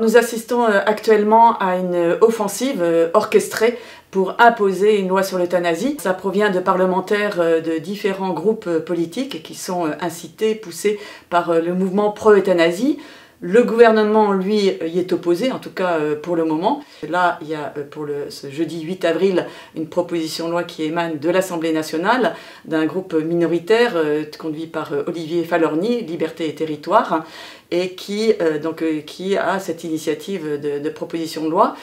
Nous assistons actuellement à une offensive orchestrée pour imposer une loi sur l'euthanasie. Ça provient de parlementaires de différents groupes politiques qui sont incités, poussés par le mouvement pro-euthanasie. Le gouvernement, lui, y est opposé, en tout cas pour le moment. Là, il y a pour ce jeudi 8 avril une proposition de loi qui émane de l'Assemblée nationale, d'un groupe minoritaire conduit par Olivier Falorni, Liberté et Territoire, et qui a cette initiative de proposition de loi.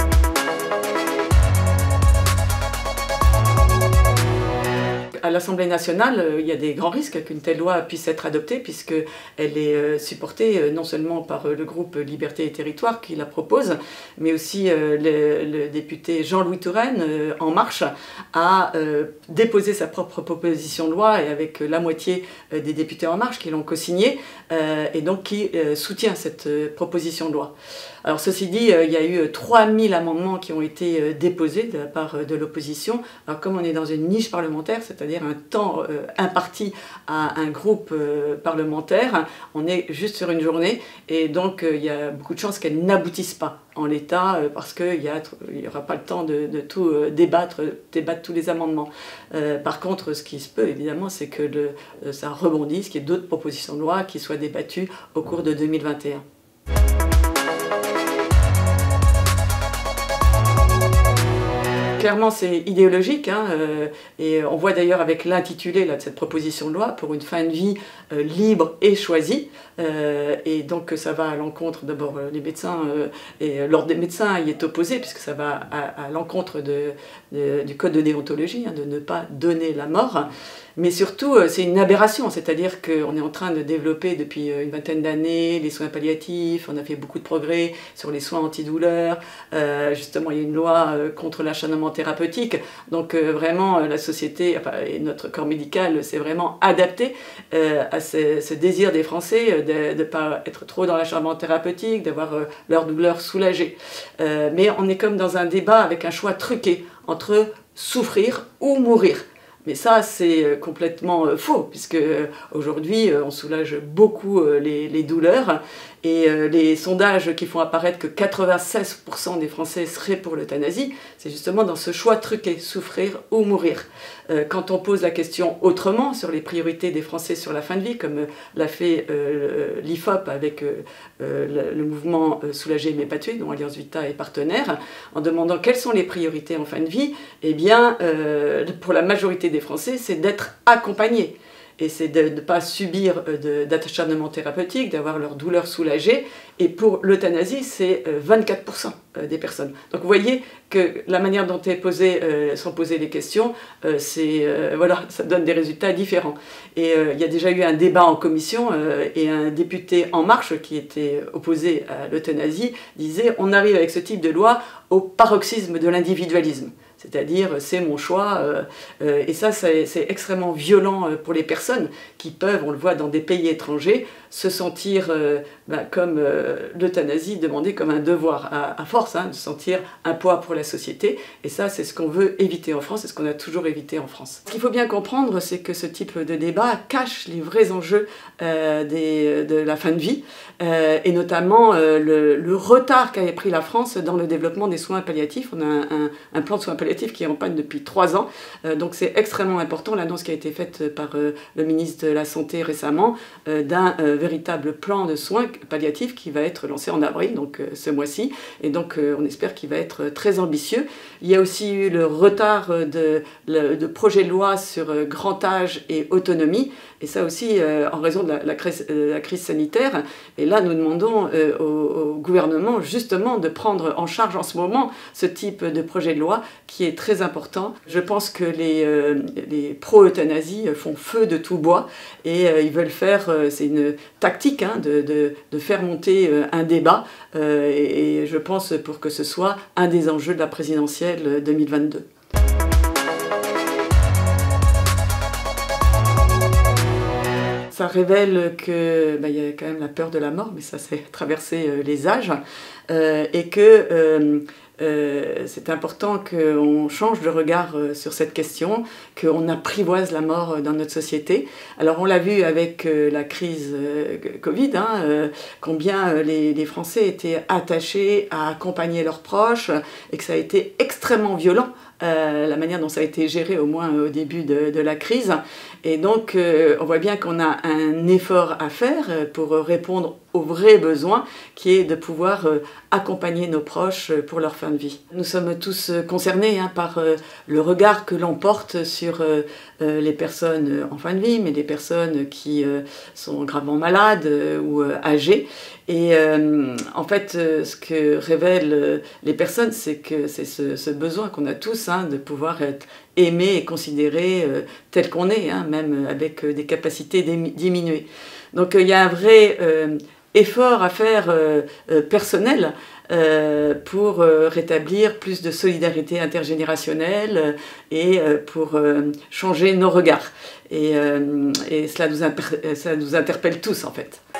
À l'Assemblée nationale, il y a des grands risques qu'une telle loi puisse être adoptée puisqu'elle est supportée non seulement par le groupe Liberté et Territoire qui la propose, mais aussi le député Jean-Louis Touraine, En Marche, a déposé sa propre proposition de loi et avec la moitié des députés En Marche qui l'ont co-signée et donc qui soutient cette proposition de loi. Alors ceci dit, il y a eu 3000 amendements qui ont été déposés de la part de l'opposition. Alors comme on est dans une niche parlementaire, c'est-à-dire un temps imparti à un groupe parlementaire, on est juste sur une journée et donc il y a beaucoup de chances qu'elle n'aboutisse pas en l'état parce qu'il n'y aura pas le temps de tout débattre tous les amendements. Par contre, ce qui se peut évidemment, c'est que ça rebondisse, qu'il y ait d'autres propositions de loi qui soient débattues au cours de 2021. Clairement, c'est idéologique, et on voit d'ailleurs avec l'intitulé de cette proposition de loi pour une fin de vie libre et choisie. Et donc ça va à l'encontre, d'abord les médecins, et l'ordre des médecins y est opposé, puisque ça va à l'encontre du code de déontologie, de ne pas donner la mort. Mais surtout, c'est une aberration, c'est-à-dire qu'on est en train de développer depuis une vingtaine d'années les soins palliatifs, on a fait beaucoup de progrès sur les soins antidouleurs, justement il y a une loi contre l'acharnement thérapeutique, donc vraiment la société et notre corps médical s'est vraiment adapté à ce désir des Français de ne pas être trop dans l'acharnement thérapeutique, d'avoir leur douleur soulagée. Mais on est comme dans un débat avec un choix truqué entre souffrir ou mourir. Mais ça, c'est complètement faux, puisque aujourd'hui, on soulage beaucoup les douleurs. Et les sondages qui font apparaître que 96% des Français seraient pour l'euthanasie, c'est justement dans ce choix truqué, souffrir ou mourir. Quand on pose la question autrement sur les priorités des Français sur la fin de vie, comme l'a fait l'IFOP avec le mouvement Soulager mais pas tuer, dont Alliance Vita est partenaire, en demandant quelles sont les priorités en fin de vie, eh bien, pour la majorité des Français, c'est d'être accompagnés. Et c'est de ne pas subir d'acharnement thérapeutique, d'avoir leur douleur soulagée. Et pour l'euthanasie, c'est 24% des personnes. Donc vous voyez que la manière dont sont posées les questions, voilà, ça donne des résultats différents. Et il y a déjà eu un débat en commission et un député En Marche qui était opposé à l'euthanasie disait « On arrive avec ce type de loi au paroxysme de l'individualisme ». C'est-à-dire, c'est mon choix, et ça, c'est extrêmement violent pour les personnes qui peuvent, on le voit dans des pays étrangers, se sentir comme l'euthanasie demandée comme un devoir, à force, de se sentir un poids pour la société. Et ça, c'est ce qu'on veut éviter en France, c'est ce qu'on a toujours évité en France. Ce qu'il faut bien comprendre, c'est que ce type de débat cache les vrais enjeux de la fin de vie, et notamment le retard qu'a pris la France dans le développement des soins palliatifs. On a un plan de soins palliatifs qui est en panne depuis 3 ans, donc c'est extrêmement important, l'annonce qui a été faite par le ministre de la Santé récemment, d'un véritable plan de soins palliatifs qui va être lancé en avril, donc ce mois-ci, et donc on espère qu'il va être très ambitieux. Il y a aussi eu le retard de projet de loi sur grand âge et autonomie, et ça aussi en raison de la crise sanitaire. Et là, nous demandons au gouvernement justement de prendre en charge en ce moment ce type de projet de loi qui est très important. Je pense que les pro-euthanasie font feu de tout bois et ils veulent faire, c'est une tactique de faire monter un débat et je pense pour que ce soit un des enjeux de la présidentielle 2022. Ça révèle qu'il y a quand même la peur de la mort, mais ça c'est traverser les âges, et que c'est important qu'on change de regard sur cette question, qu'on apprivoise la mort dans notre société. Alors on l'a vu avec la crise Covid, combien les Français étaient attachés à accompagner leurs proches et que ça a été extrêmement violent. La manière dont ça a été géré au moins au début de la crise. Et donc on voit bien qu'on a un effort à faire pour répondre aux vrais besoins qui est de pouvoir accompagner nos proches pour leur fin de vie. Nous sommes tous concernés par le regard que l'on porte sur les personnes en fin de vie, mais les personnes qui sont gravement malades ou âgées. Et en fait, ce que révèlent les personnes, c'est que c'est ce besoin qu'on a tous de pouvoir être aimé et considéré tel qu'on est, même avec des capacités diminuées. Donc il y a un vrai effort à faire personnel pour rétablir plus de solidarité intergénérationnelle et pour changer nos regards. Et cela nous interpelle tous en fait.